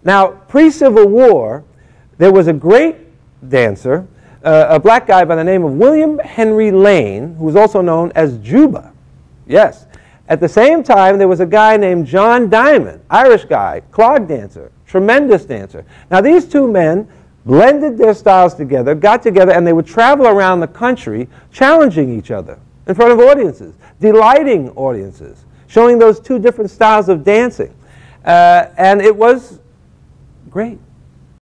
Now, pre-Civil War, there was a great dancer, a black guy by the name of William Henry Lane, who was also known as Juba. Yes. At the same time, there was a guy named John Diamond, Irish guy, clog dancer, tremendous dancer. Now, these two men blended their styles together, got together, and they would travel around the country challenging each other in front of audiences, delighting audiences, showing those two different styles of dancing. And it was great.